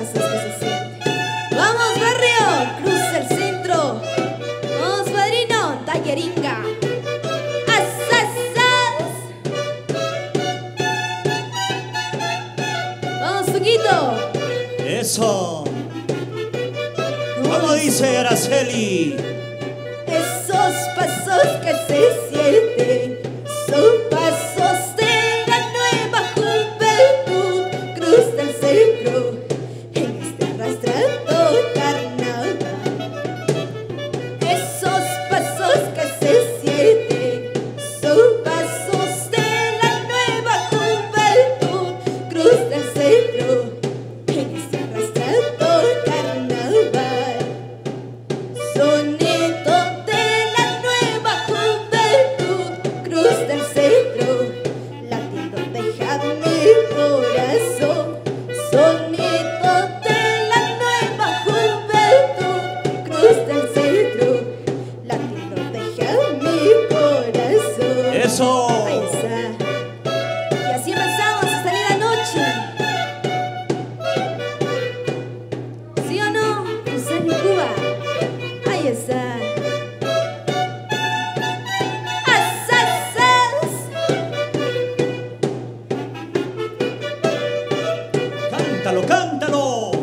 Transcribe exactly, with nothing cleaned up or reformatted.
así es que se siente. ¡Vamos, barrio! ¡Cruza el centro! ¡Vamos, padrino! ¡Talleringa! ¡As, as, as! ¡Vamos, Tuquito! Eso. ¿Cómo dice Araceli? Esos pasos que se sienten son pasos de la nueva juventud. Cruza el centro en este arrastrando carnaval. Esos pasos que se sienten son pasos de la nueva juventud. Cruza el centro en este arrastrando carnaval. Soneto de la nueva juventud, cruz del centro, latiendo deja mi corazón. Soneto de la nueva juventud, cruz del centro, latiendo deja mi corazón. Eso. Ahí está. Y así empezamos a salir la noche. ¿Sí o no? Cruzar mi Cuba. Ahí está. ¡As, as, as! Cántalo, cántalo.